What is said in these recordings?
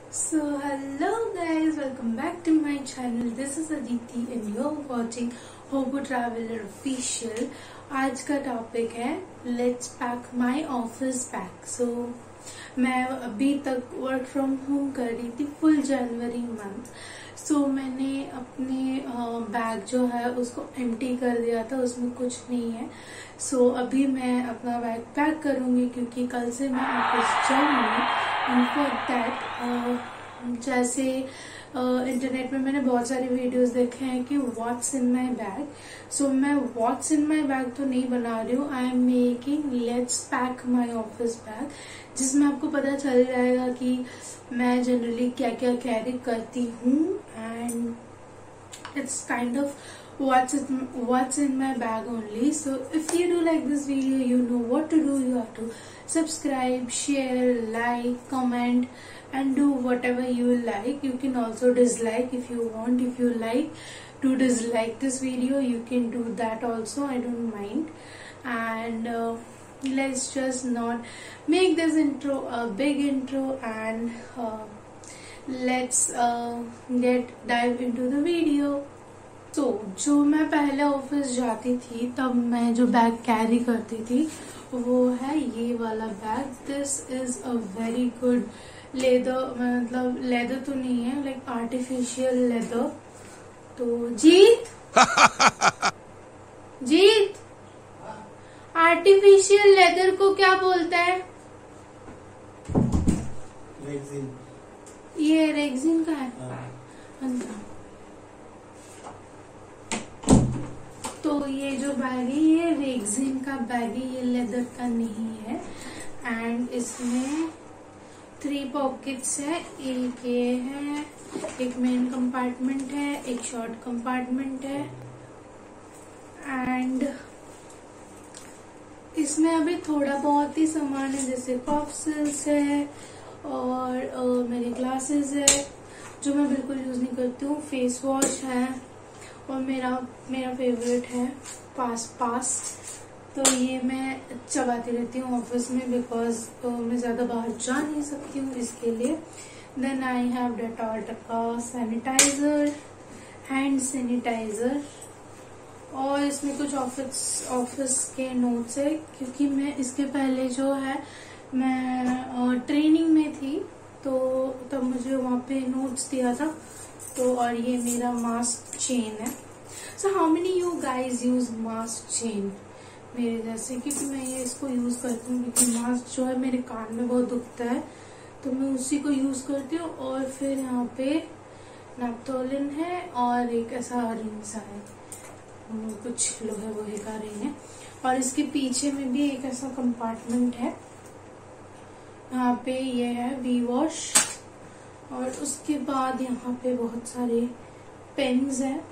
So hello guys, welcome back to my channel. This is Aditi and you're watching Hobo Traveler Official. आज का topic है Let's pack my office bag. So मैं अभी तक work from home कर रही थी फुल जनवरी month. सो मैंने अपने बैग जो है उसको एम्प्टी कर दिया था, उसमें कुछ नहीं है. सो अभी मैं अपना बैग पैक करूंगी क्योंकि कल से मैं ऑफिस जाऊंगी. एंड फॉर दैट जैसे इंटरनेट में मैंने बहुत सारे वीडियोस देखे हैं कि व्हाट्स इन माई बैग. सो मैं व्हाट्स इन माई बैग तो नहीं बना रही हूँ. I am making let's pack my office bag, जिसमें आपको पता चल जाएगा कि मैं जनरली क्या क्या कैरी करती हूँ. And it's kind of what's in my bag only. So if you do like this video, you know what to do. You have to subscribe, share, like, comment and do whatever you like. You can also dislike if you want. If you like to dislike this video, you can do that also. I don't mind. And let's just not make this intro a big intro, and let's dive into the video. तो जो मैं पहले office जाती थी तब मैं जो bag carry करती थी वो है ये वाला bag. This is a very good leather, मतलब लेदर तो नहीं है, लाइक आर्टिफिशियल लेदर. तो जीत आर्टिफिशियल लेदर को क्या बोलते हैं? रेक्सिन. ये रेक्सिन का है. अच्छा, तो ये जो बैग है ये रेक्सिन का बैग है, ये लेदर का नहीं है. एंड इसमें 3 पॉकेट्स है. एक ये है, एक मेन कंपार्टमेंट है, एक शॉर्ट कंपार्टमेंट है. एंड इसमें अभी थोड़ा बहुत ही सामान है, जैसे कॉफ्सिल्स है और मेरे ग्लासेस है जो मैं बिल्कुल यूज नहीं करती हूँ. फेस वॉश है और मेरा फेवरेट है पास. तो ये मैं चबाती रहती हूँ ऑफिस में बिकॉज मैं ज्यादा बाहर जा नहीं सकती हूँ, इसके लिए. देन आई हैव डेटॉल का सैनिटाइजर, हैंड सैनिटाइजर. और इसमें कुछ ऑफिस के नोट्स है क्योंकि मैं इसके पहले जो है मैं ट्रेनिंग में थी तो तब मुझे वहाँ पे नोट्स दिया था. तो और ये मेरा मास्क चेन है. So how many you guys use mask chain मेरे जैसे? क्योंकि मैं ये इसको यूज करती हूँ क्योंकि मास्क जो है मेरे कान में बहुत दुखता है, तो मैं उसी को यूज करती हूँ. और फिर यहाँ पे नैप्थोलिन है और एक ऐसा रिंग सा है, कुछ लोहे वोहे का रिंग है. और इसके पीछे में भी एक ऐसा कंपार्टमेंट है. यहाँ पे ये है वी वॉश. और उसके बाद यहाँ पे बहुत सारे पेन्स हैं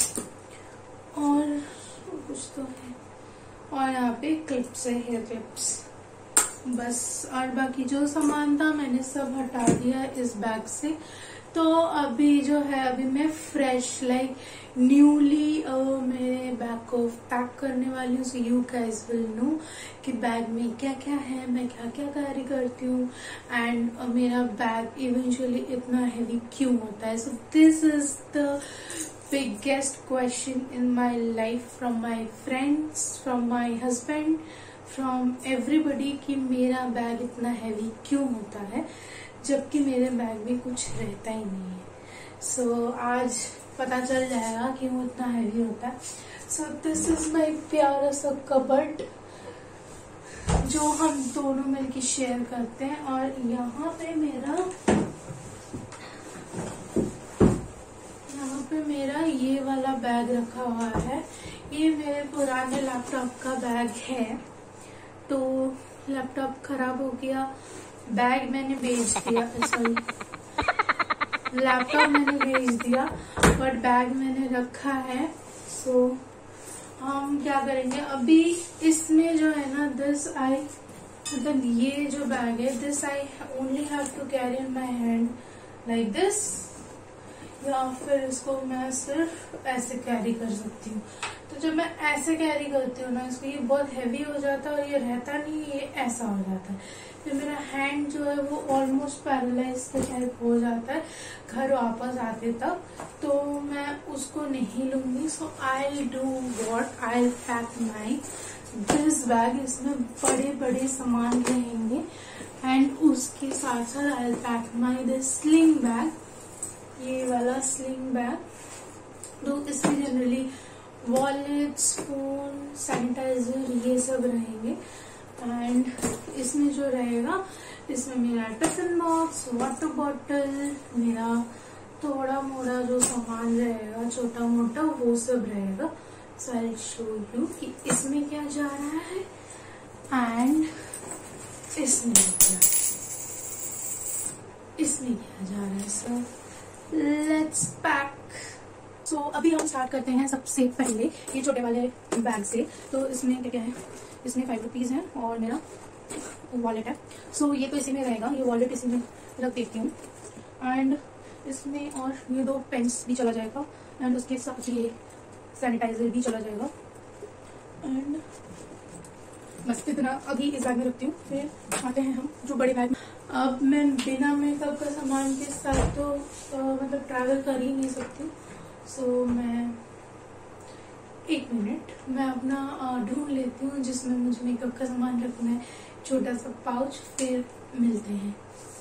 और कुछ तो है. और यहाँ पे क्लिप्स है, हेयर क्लिप्स बस. और बाकी जो सामान था मैंने सब हटा दिया इस बैग से. तो अभी जो है अभी मैं फ्रेश लाइक न्यूली मेरे बैग को पैक करने वाली हूँ. So you guys will know कि बैग में क्या क्या है, मैं क्या क्या कैरी करती हूँ एंड मेरा बैग इवेंचुअली इतना हैवी क्यों होता है. So this is the biggest question in my life from my friends, from my husband, from everybody कि मेरा बैग इतना हैवी क्यों होता है जबकि मेरे बैग में कुछ रहता ही नहीं है. सो आज पता चल जाएगा कि वो इतना हैवी होता है. सो दिस इज माई प्यारा सा कबर्ड जो हम दोनों मिलके शेयर करते हैं. और यहाँ पे मेरा ये वाला बैग रखा हुआ है. ये मेरे पुराने लैपटॉप का बैग है. तो लैपटॉप खराब हो गया, बैग मैंने बेच दिया, सॉरी लैपटॉप मैंने बेच दिया बट बैग मैंने रखा है. सो हम क्या करेंगे अभी इसमें जो है ना, दिस आई मतलब ये जो बैग है this I only have to carry in my hand like this. या फिर इसको मैं सिर्फ ऐसे कैरी कर सकती हूँ। तो जब मैं ऐसे कैरी करती हूँ ना इसको, ये बहुत हैवी हो जाता है और ये रहता नहीं, ये ऐसा हो जाता है। फिर मेरा हैंड जो है वो ऑलमोस्ट पैरालाइज के टाइप हो जाता है घर वापस आते तक, तो मैं उसको नहीं लूंगी। So I do what, I pack my this bag. इसमें बड़े बड़े सामान रहेंगे एंड उसके साथ साथ I pack my this sling bag, ये वाला स्लिंग बैग। तो इसमें जनरली वॉलेट्स, फोन, सैनिटाइजर ये सब रहेंगे। एंड इसमें जो रहेगा, इसमें मेरा टिफिन बॉक्स, वाटर बॉटल, मेरा थोड़ा मोड़ा जो सामान रहेगा छोटा मोटा वो सब रहेगा। सो आई शो यू कि इसमें क्या जा रहा है एंड इसमें क्या जा रहा है। So let's pack. सो अभी हम स्टार्ट करते हैं सबसे पहले ये छोटे वाले बैग से। तो इसमें क्या क्या है, इसमें 5 रुपीज है और मेरा वॉलेट है। सो ये तो इसी में रहेगा, ये वॉलेट इसी में रख देती हूँ। एंड इसमें और ये 2 पेन्स भी चला जाएगा एंड उसके साथ ये सैनिटाइजर भी चला जाएगा। एंड बस इतना अभी इस बैग में रखती हूँ। फिर आते हैं हम जो बड़े बैग में। अब मैं बिना मेकअप का सामान के साथ तो मतलब ट्रैवल कर ही नहीं सकती। सो मैं 1 मिनट मैं अपना ढूंढ लेती हूँ जिसमें मुझे मेकअप का सामान रखना है, छोटा सा पाउच। फिर मिलते हैं।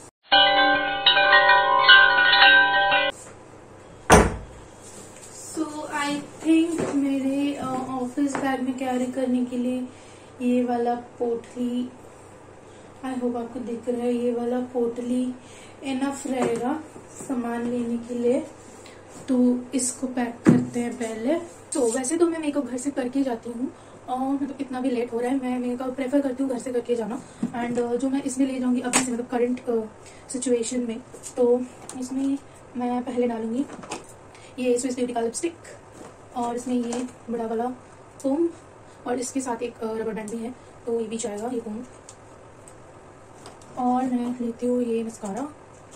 सो आई थिंक मेरे ऑफिस बैग में कैरी करने के लिए ये वाला पोटली, आई होप आपको दिख रहा है, ये वाला पोटली इनफ रहेगा सामान लेने के लिए। तो इसको पैक करते हैं पहले। तो वैसे तो मैं मेकअप घर से करके जाती हूँ और मतलब इतना भी लेट हो रहा है, मैं मेकअप प्रेफर करती हूँ घर से करके जाना। एंड जो मैं इसमें ले जाऊंगी अभी से मतलब करंट सिचुएशन में, तो इसमें मैं पहले डालूंगी ये स्विस ब्यूटी का लिपस्टिक और इसमें ये बड़ा वाला कोम और इसके साथ एक रबर बैंड भी है तो ये भी जाएगा ये कोम। और मैं लेती हूँ ये मस्कारा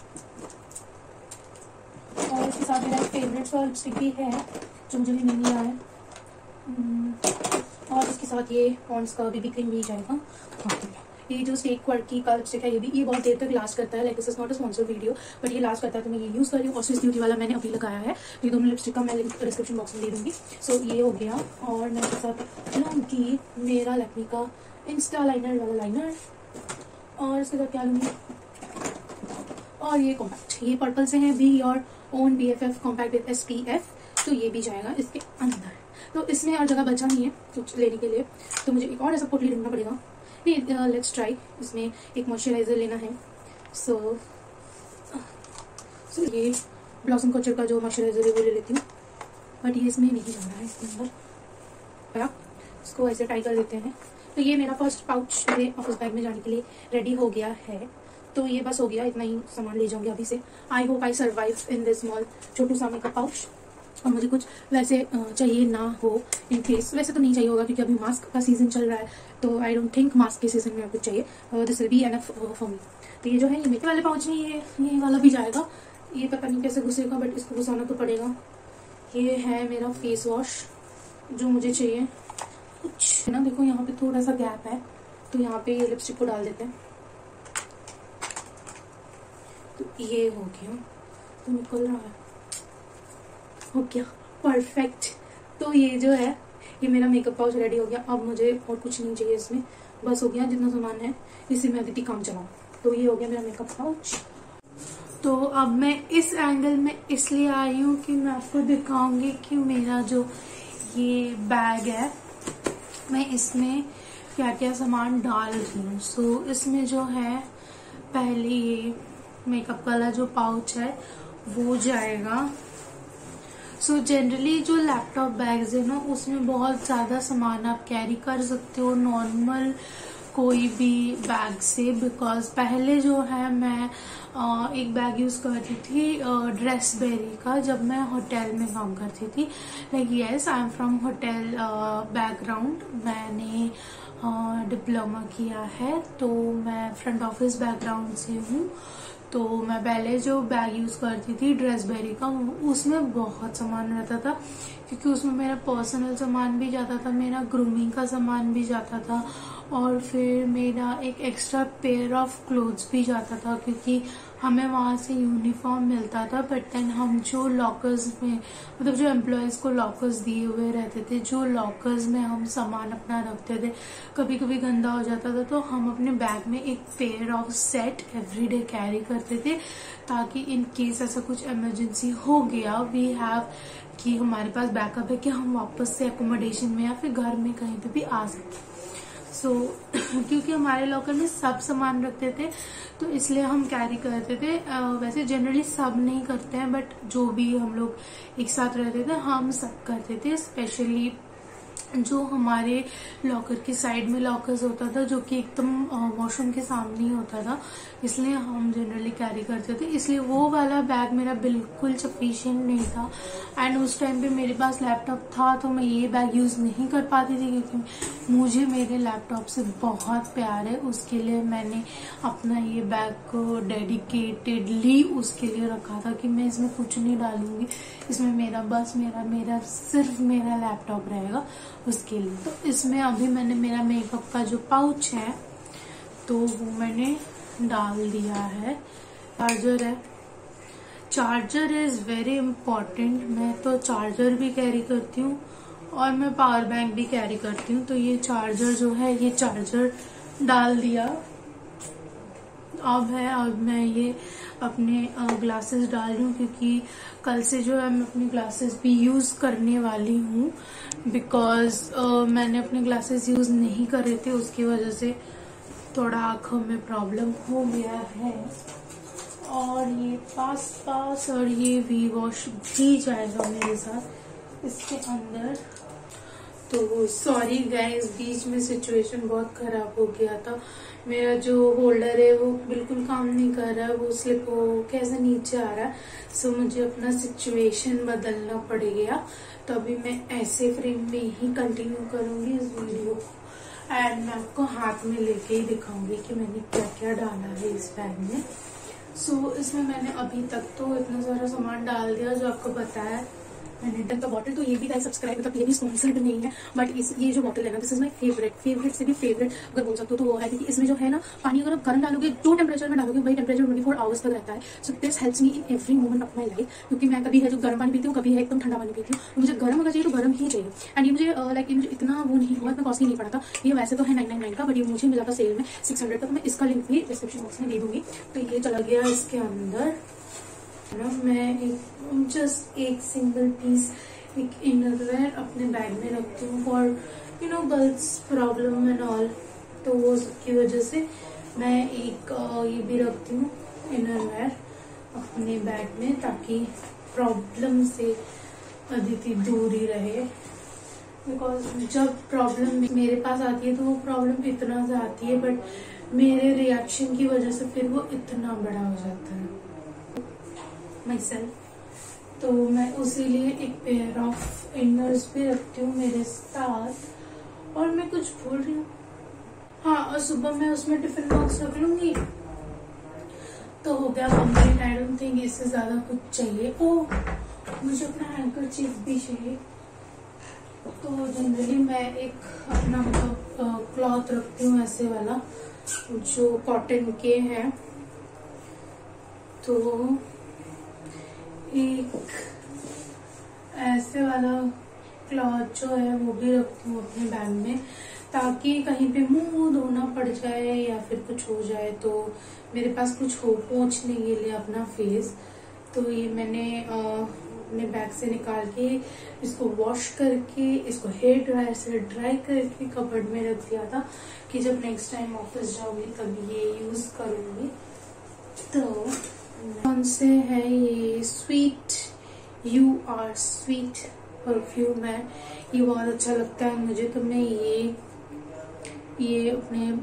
और इसके साथ मेरा फेवरेट सा लिपस्टिक भी है जो मुझे भी नहीं लिया है। और इसके साथ ये पॉन्ड्स का बीबी क्रीम भी जाएगा। ये जो स्टेक क्वार्की का लिपस्टिक है ये बहुत देर तक लास्ट करता है। Like this is not a sponsored video but ये लास्ट करता है तो मैं ये यूज कर रही हूँ। और स्विस ब्यूटी वाला मैंने अभी लगाया है। ये दोनों लिपस्टिक का मैं डिस्क्रिप्शन बॉक्स में दे दूंगी। सो ये हो गया। और मैं इसके साथ लूँगी मेरा लैक्मे का इंस्टा लाइनर वाला लाइनर और इसके साथ क्या लूँगी और ये कॉम्पैक्ट, ये पर्पल से है, be your own BFF compact with SPF। तो ये भी जाएगा इसके अंदर। तो इसमें और जगह बचा नहीं है कुछ लेने के लिए तो मुझे एक और ऐसा पोटली ढूंढना पड़ेगा। नहीं लेट्स ट्राई। इसमें एक मॉइस्चराइजर लेना है। सो ये ब्लॉसम कल्चर का जो मॉइस्चराइजर है वो ले लेती हूँ बट ये इसमें नहीं जा रहा है इसके अंदर। इसको ऐसे टाई कर देते हैं। तो ये मेरा फर्स्ट पाउच मेरे ऑफिस बैग में जाने के लिए रेडी हो गया है। तो ये बस हो गया, इतना ही सामान ले जाऊंगी अभी से। I hope I survive in this small छोटू सा मेकअप पाउच। और मुझे कुछ वैसे चाहिए ना हो इन केस, वैसे तो नहीं चाहिए होगा क्योंकि अभी मास्क का सीजन चल रहा है तो आई डोंट थिंक मास्क के सीजन में कुछ चाहिए। This will be enough for me. तो ये जो है ये मेकअप वाले पाउच में ये वाला भी जाएगा। ये पता नहीं कैसे घुसेगा बट इसको घुसाना तो पड़ेगा। ये है मेरा फेस वॉश जो मुझे चाहिए कुछ ना। देखो यहाँ पे थोड़ा सा गैप है तो यहाँ पे ये लिपस्टिक को डाल देते हैं। तो ये हो गया, तो निकल रहा है, हो गया परफेक्ट। तो ये जो है ये मेरा मेकअप पाउच रेडी हो गया। अब मुझे और कुछ नहीं चाहिए इसमें, बस हो गया जितना सामान है इसी में अदिति काम चलाऊं। तो ये हो गया मेरा मेकअप पाउच। तो अब मैं इस एंगल में इसलिए आई हूँ कि मैं आपको दिखाऊंगी कि मेरा जो ये बैग है मैं इसमें क्या क्या सामान डाल रही हूँ। सो इसमें जो है पहले ये मेकअप वाला जो पाउच है वो जाएगा। सो जनरली जो लैपटॉप बैग्स है ना उसमें बहुत ज्यादा सामान आप कैरी कर सकते हो नॉर्मल कोई भी बैग से। बिकॉज पहले जो है मैं एक बैग यूज करती थी ड्रेसबेरी का जब मैं होटल में काम करती थी। Like yes I am from hotel background. मैंने डिप्लोमा किया है, तो मैं फ्रंट ऑफिस बैकग्राउंड से हूँ। तो मैं पहले जो बैग यूज करती थी ड्रेसबेरी का, उसमें बहुत सामान रहता था, क्योंकि उसमें मेरा पर्सनल सामान भी जाता था, मेरा ग्रूमिंग का सामान भी जाता था, और फिर मेरा एक एक्स्ट्रा पेयर ऑफ क्लोथ्स भी जाता था, क्योंकि हमें वहां से यूनिफॉर्म मिलता था। बट देन हम जो लॉकर्स में, मतलब जो एम्प्लॉयज को लॉकर्स दिए हुए रहते थे, जो लॉकर्स में हम सामान अपना रखते थे, कभी कभी गंदा हो जाता था, तो हम अपने बैग में एक pair of set everyday carry करते थे, ताकि इन केस ऐसा कुछ इमरजेंसी हो गया, वी हैव कि हमारे पास बैकअप है कि हम वापस से एकोमोडेशन में या फिर घर में कहीं पे भी आ सकते। क्योंकि हमारे लॉकर में सब सामान रखते थे, तो इसलिए हम कैरी करते थे। वैसे जनरली सब नहीं करते हैं, बट जो भी हम लोग एक साथ रहते थे हम सब करते थे। स्पेशली जो हमारे लॉकर की साइड में लॉकर्स होता था, जो कि एकदम वॉशरूम के सामने ही होता था, इसलिए हम जनरली कैरी करते थे। इसलिए वो वाला बैग मेरा बिल्कुल सफिशिएंट नहीं था। एंड उस टाइम पे मेरे पास लैपटॉप था, तो मैं ये बैग यूज नहीं कर पाती थी, क्योंकि मुझे मेरे लैपटॉप से बहुत प्यार है। उसके लिए मैंने अपना ये बैग को डेडिकेटेडली उसके लिए रखा था कि मैं इसमें कुछ नहीं डालूंगी, इसमें मेरा सिर्फ मेरा लैपटॉप रहेगा उसके लिए। तो इसमें अभी मैंने मेरा मेकअप का जो पाउच है तो वो मैंने डाल दिया है। Charger is very important. मैं तो चार्जर भी कैरी करती हूँ और मैं पावर बैंक भी कैरी करती हूँ। तो ये चार्जर जो है, ये चार्जर डाल दिया। अब मैं ये अपने ग्लासेस डाल रही हूँ, क्योंकि कल से जो है मैं अपनी ग्लासेस भी यूज करने वाली हूँ, बिकॉज मैंने अपने ग्लासेस यूज नहीं कर रहे थे, उसकी वजह से थोड़ा आंखों में प्रॉब्लम हो गया है। और ये पास और ये वी वॉश भी जाएगा मेरे साथ इसके अंदर। तो सॉरी गाइस, बीच में सिचुएशन बहुत खराब हो गया था। मेरा जो होल्डर है वो बिल्कुल काम नहीं कर रहा है, वो स्लिप हो कैसे नीचे आ रहा है। सो मुझे अपना सिचुएशन बदलना पड़ गया। तो अभी मैं ऐसे फ्रेम में ही कंटिन्यू करूंगी इस वीडियो को, एंड मैं आपको हाथ में लेके ही दिखाऊंगी कि मैंने क्या क्या डाला है इस बैग में। सो इसमें मैंने अभी तक तो इतना सारा सामान डाल दिया जो आपको पता है। मैंने का बॉटल, तो ये भी गाइस सब्सक्राइब, मतलब ये भी स्पॉन्सर्ड नहीं है, बट ये जो बॉटल है ना, दिस इज माय फेवरेट से भी फेवरेट अगर बोल सकते हो तो वो है, क्योंकि इसमें जो है ना पानी अगर आप गर्म डालोगे, जो टेम्परेचर में डालोगे वही टेम्परेचर 24 आवर्स तक रहता है। So this helps me in every moment of my life, क्योंकि मैं कभी है जो गर्म पानी पीती हूँ, कभी है एकदम ठंडा पानी पीती हूँ। तो मुझे गर्म अगर चाहिए तो गर्म ही चाहिए। एंड ये मुझे ये मुझे इतना वो नहीं हुआ, इतना कॉस्टली नहीं पड़ा था। ये वैसे तो है 999 का, बट ये मुझे मिला था सेल में 600 का। तो मैं इसका लिंक भी डिस्क्रिप्शन बॉक्स में दे दूंगी। तो ये चला गया इसके अंदर। मैं जस्ट एक सिंगल पीस एक इनरवेयर अपने बैग में रखती हूँ for girls problem and all. तो वो की वजह से मैं एक ये भी रखती हूँ इनरवेयर अपने बैग में, ताकि प्रॉब्लम से अदिति दूर ही रहे। बिकॉज जब प्रॉब्लम मेरे पास आती है तो वो प्रॉब्लम इतना से आती है, बट मेरे रिएक्शन की वजह से फिर वो इतना बड़ा हो जाता है माई सेल्फ। तो मैं उसी लिए एक पेयर ऑफ इनर्स भी रखती हूँ मेरे साथ। और मैं कुछ भूल रही हूँ, हाँ, और सुबह मैं उसमें टिफिन बॉक्स रख लूंगी तो हो गया कंप्लीट। आई डोंट थिंक इससे ज्यादा कुछ चाहिए। मुझे अपना हैंकरचीफ भी चाहिए। तो जनरली मैं एक अपना मतलब क्लॉथ रखती हूँ ऐसे वाला, जो कॉटन के हैं। तो एक ऐसे वाला क्लॉथ जो है वो भी रखती हूँ अपने बैग में, ताकि कहीं पे मुंह धोना पड़ जाए या फिर कुछ हो जाए तो मेरे पास कुछ हो पोंछने के लिए अपना फेस। तो ये मैंने अपने बैग से निकाल के इसको वॉश करके, इसको हेयर ड्रायर से ड्राई करके कबर्ड में रख दिया था, कि जब नेक्स्ट टाइम ऑफिस जाऊंगी तब ये यूज करूंगी। तो कौन से है ये sweet you are sweet perfume है, ये बहुत अच्छा लगता है मुझे। तो मैं ये अपने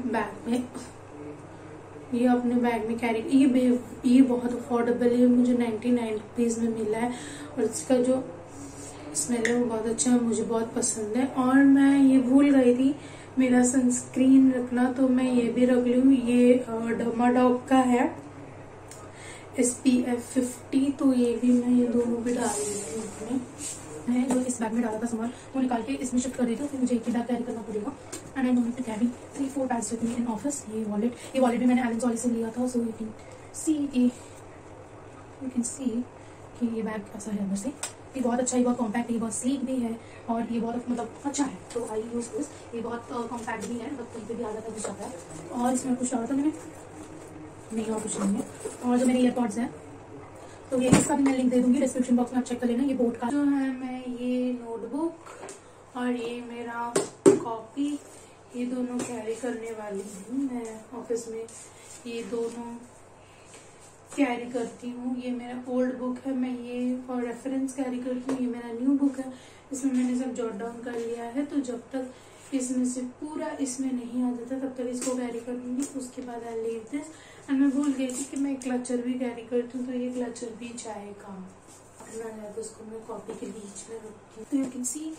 बैग में कैरी, ये बहुत अफोर्डेबल है, मुझे 99 रुपीज में मिला है। और इसका जो स्मेल है वो बहुत अच्छा है, मुझे बहुत पसंद है। और मैं ये भूल गई थी मेरा सनस्क्रीन रखना, तो मैं ये भी रख लूँ। ये डर्माडॉक का है SPF 50, तो ये भी मैं ये दोनों भी डाल रही हूँ। मैं जो इस बैग में डाला था सामान वो निकाल के इसमें शिफ्ट कर देती हूँ, फिर मुझे एक ही बैग कैरी करना पड़ेगा। And I need to carry 3-4 bags with me in office. ये वॉलेट भी मैंने एलन सॉली से लिया था, सो यू कैन सी कि ये बैग ऐसा है अंदर से। ये बहुत अच्छा है, बहुत कॉम्पैक्ट है, बहुत स्लीक भी है और ये बहुत मतलब अच्छा है, तो आई यूज दिस। ये बहुत कॉम्पैक्ट भी है, मतलब कहीं पे भी आ जाता है, कुछ आता है। और इसमें कुछ डाला था मैंने नहीं, और कुछ नहीं है। और जो मेरे ईयरपॉड्स हैं, तो ये इसका भी मैं लिंक दे दूंगी डिस्क्रिप्शन बॉक्स में, आप चेक कर लेना। ये बोट का जो है, मैं ये नोटबुक और ये मेरा कॉपी, ये दोनों कैरी करने वाली हूँ मैं ऑफिस में। ये दोनों कैरी करती हूँ। ये मेरा ओल्ड बुक है, मैं ये फॉर रेफरेंस कैरी करती हूँ। ये मेरा न्यू बुक है, इसमें मैंने सब जॉट डाउन कर लिया है, तो जब तक इसमें से पूरा इसमें नहीं आ जाता तब तक इसको कैरी करूंगी। उसके बाद आई लीव दिस। एंड मैं भूल गई थी कि मैं क्लचर भी कैरी करती हूँ, तो ये क्लचर भी जाएगा ना जाए, तो उसको मैं कॉपी के बीच में रखती हूँ। तो यू कैन सी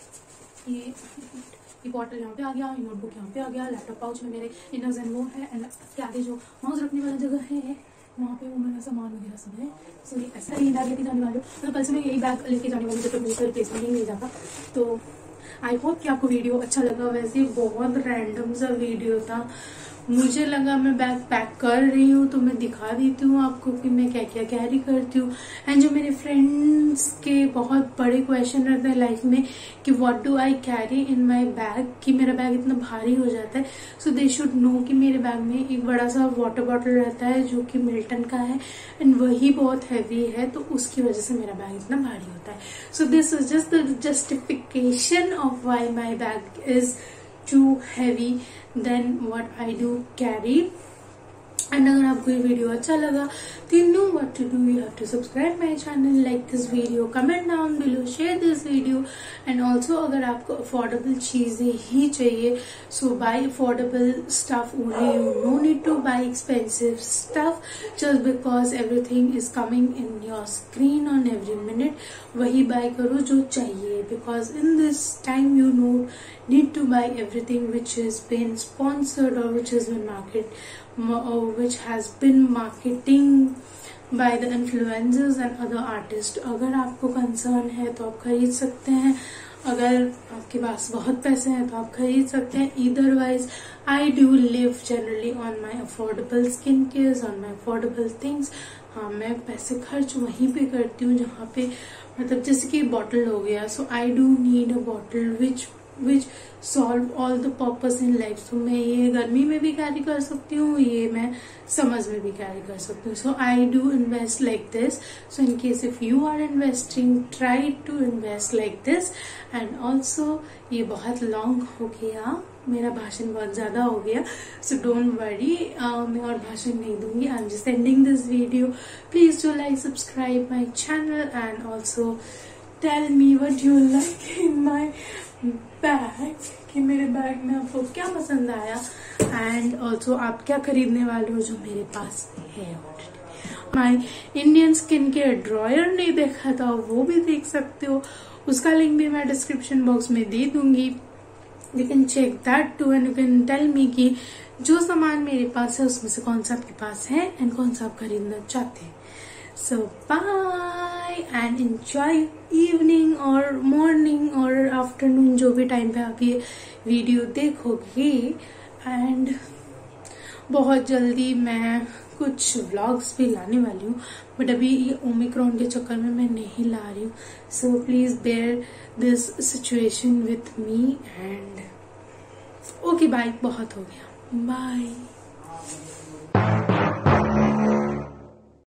ये बॉटल यहाँ पे आ गया, नोटबुक यहाँ पे आ गया, लैपटॉप पाउच में मेरे इनर्स एंड वो है, एंड के आगे जो माउस रखने वाला जगह है वहाँ पे वो मेरा सामान वगैरह सब है। सो ये ऐसा ही बैग लेके जाने वाली हूँ, मतलब कल से मैं यही बैग लेके जाने वाली हूँ जब तक मुझे रिप्लेसमेंट नहीं मिल जाता। तो आई होप कि आपको वीडियो अच्छा लगा। वैसे बहुत रैंडम सा वीडियो था, मुझे लगा मैं बैग पैक कर रही हूँ तो मैं दिखा देती हूँ आपको कि मैं क्या क्या कैरी करती हूँ। एंड जो मेरे फ्रेंड्स के बहुत बड़े क्वेश्चन रहते हैं लाइफ में कि what do I carry in my bag, कि मेरा बैग इतना भारी हो जाता है। सो दे शुड नो कि मेरे बैग में एक बड़ा सा वाटर बॉटल रहता है जो कि मिल्टन का है, एंड वही बहुत हैवी है, तो उसकी वजह से मेरा बैग इतना भारी होता है। So this is just the justification of why my bag is too heavy than what I do carry. And अगर आपको ये वीडियो अच्छा लगा तो you know what to do. You have to subscribe my channel, like this video, comment down below, share this video. and also अगर आपको affordable चीजें ही चाहिए, so buy affordable stuff only. You no need to buy expensive stuff just because everything is coming in your screen on every minute. वही buy करो जो चाहिए, because in this time you need to buy everything which has been sponsored or which has been which has been marketing by the influencers and other artists. अगर आपको concern है तो आप खरीद सकते हैं, अगर आपके पास बहुत पैसे हैं तो आप खरीद सकते हैं. Otherwise I do live generally on my affordable skincare, on my affordable things. हाँ, मैं पैसे खर्च वहीं पे करती हूँ जहाँ पे मतलब जैसे कि बॉटल हो गया, so I do need a bottle which solve all the purpose in life. So मैं ये गर्मी में भी कैरी कर सकती हूँ, ये मैं समर्स में भी कैरी कर सकती हूँ. So I do invest like this. So in case if you are investing, try to invest like this. And also ये बहुत लॉन्ग हो गया, मेरा भाषण बहुत ज्यादा हो गया, so don't worry, मैं और भाषण नहीं दूंगी. I'm just ending this video. Please do like, subscribe my channel, and also tell me what you like in my bag, कि मेरे बैग में आपको क्या पसंद आया, एंड ऑल्सो आप क्या खरीदने वाले हो जो मेरे पास है already. My Indian skin care drawer नहीं देखा था, वो भी देख सकते हो, उसका लिंक भी मैं डिस्क्रिप्शन बॉक्स में दे दूंगी. You can check that too and you can tell me कि जो सामान मेरे पास है उसमें से कौन सा आपके पास है एंड कौन सा आप खरीदना चाहते हैं. So bye and enjoy evening or morning or afternoon, जो भी टाइम पे आप ये वीडियो देखोगे. एंड बहुत जल्दी मैं कुछ व्लॉग्स भी लाने वाली हूँ, बट अभी ये ओमिक्रॉन के चक्कर में मैं नहीं ला रही हूँ. So please bear this situation with me. And okay bye, बहुत हो गया, बाय.